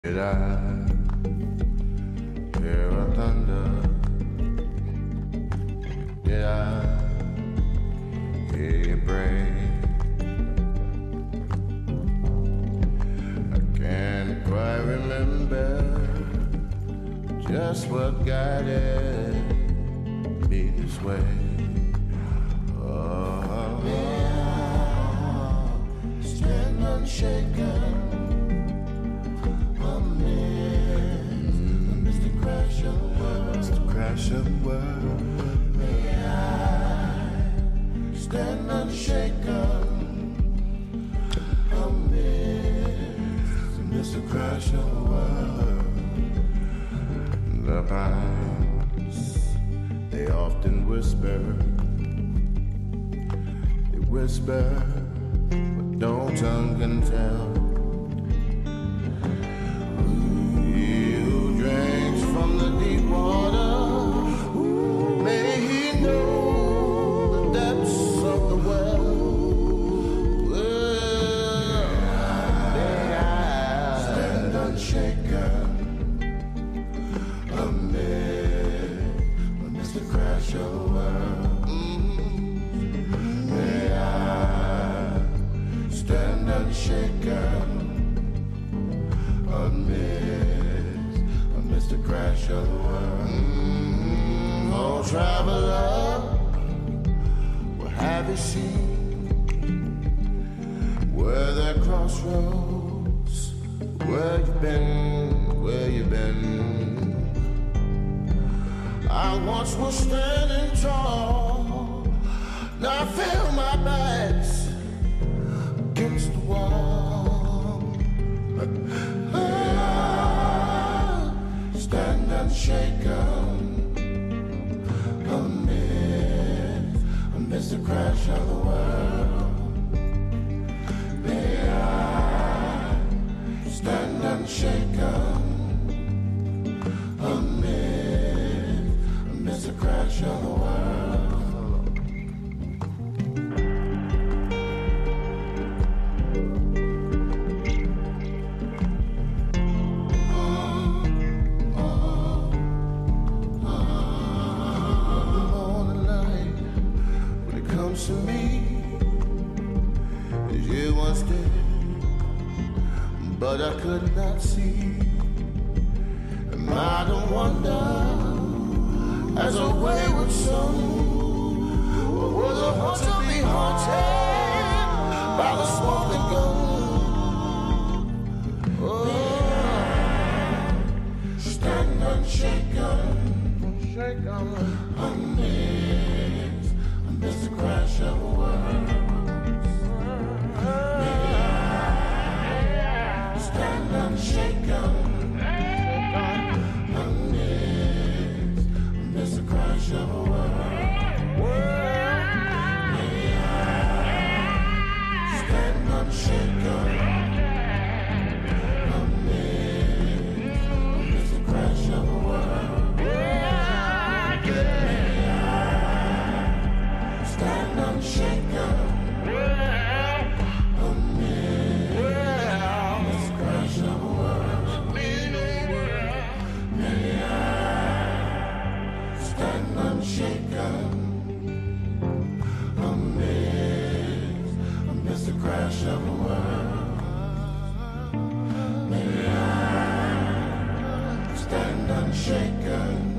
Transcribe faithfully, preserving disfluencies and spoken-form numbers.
Did I hear a thunder? Did I hear you break? I can't quite remember just what guided me this way. Oh, yeah, stand unshaken. Crash of the world, may I stand unshaken amidst the crash of the world. The pines, they often whisper, they whisper what no tongue can tell. Who drinks from the deep water? Crash of the world. Mm-hmm. Oh, traveler, what have you seen? Where the crossroads? Where you been? Where you been? I once was standing tall. Now I feel my back's against the wall. Stand unshaken amidst, amidst the crash of the world. May I stand unshaken amidst, amidst the crash of the world. To me, as you once did, but I could not see. And I don't wonder, as a wayward soul, or was a heart to be haunted by the smoking gun? Oh, stand unshaken, shaken, amidst, amidst the crash of the world. May I stand unshaken amidst, amidst the crash of the world. May I stand unshaken amidst, amidst the crash of the world. Unshaken amid this crash of the world. May I stand unshaken amid, amidst the crash of the world. May I stand unshaken.